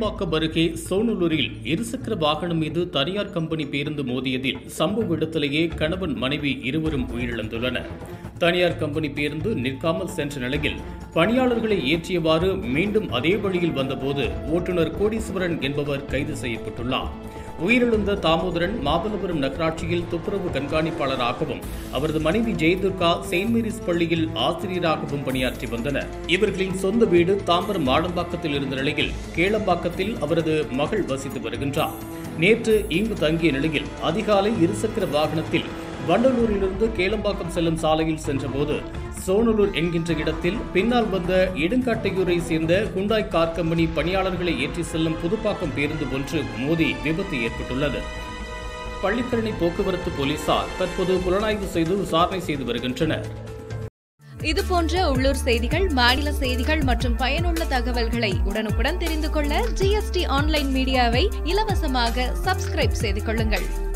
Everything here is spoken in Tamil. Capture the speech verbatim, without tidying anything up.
கேளம்பாக்கம் அருகே சோனலூரில் இருசக்கர வாகனம் மீது தனியார் கம்பெனி பேருந்து மோதியதில் சம்பவ இடத்திலேயே கணவன் மனைவி இருவரும் உயிரிழந்துள்ளனர். தனியார் கம்பெனி பேருந்து நிற்காமல் சென்ற நிலையில் பணியாளர்களை ஏற்றியவாறு மீண்டும் அதே வழியில் வந்தபோது ஓட்டுநர் கோடீஸ்வரன் என்பவர் கைது செய்யப்பட்டுள்ளார். உயிரிழந்த தாமோதரன் மாமல்லபுரம் நகராட்சியில் துப்புரவு கண்காணிப்பாளராகவும் அவரது மனைவி ஜெயதுர்கா செயின்ட் மேரிஸ் பள்ளியில் ஆசிரியராகவும் பணியாற்றி வந்தனர். இவர்களின் சொந்த வீடு தாம்பரம் மாடம்பாக்கத்தில் இருந்த நிலையில் கேளம்பாக்கத்தில் அவரது மகள் வசித்து வருகின்றார். நேற்று இங்கு தங்கிய நிலையில் அதிகாலை இருசக்கர வாகனத்தில் வண்டலூரிலிருந்து கேளம்பாக்கம் செல்லும் சாலையில் சென்றபோது சோனலூர் என்கின்ற இடத்தில் பின்னால் வந்த இடுங்காட்டையூரை சேர்ந்த ஹுண்டாய் கார் கம்பெனி பணியாளர்களை ஏற்றி செல்லும் புதுப்பாக்கம் பேருந்து ஒன்று மோதி விபத்து ஏற்பட்டுள்ளது. பள்ளிக்கரணை போக்குவரத்து போலீசார் தற்போது புலனாய்வு செய்து விசாரணை செய்து வருகின்றனர். இதுபோன்ற உள்ளூர் செய்திகள், மாநில செய்திகள் மற்றும் பயனுள்ள தகவல்களை உடனுக்குடன் தெரிந்து கொள்ள ஜிஎஸ்டி ஆன்லைன் மீடியாவை இலவசமாக சப்ஸ்கிரைப் செய்து கொள்ளுங்கள்.